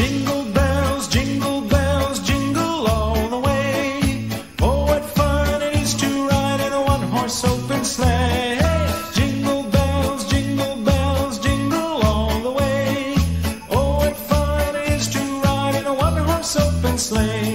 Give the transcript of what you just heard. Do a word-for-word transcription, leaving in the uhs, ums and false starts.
Jingle bells, jingle bells, jingle all the way. Oh, what fun it is to ride in a one-horse open sleigh. Jingle bells, jingle bells, jingle all the way. Oh, what fun it is to ride in a one-horse open sleigh.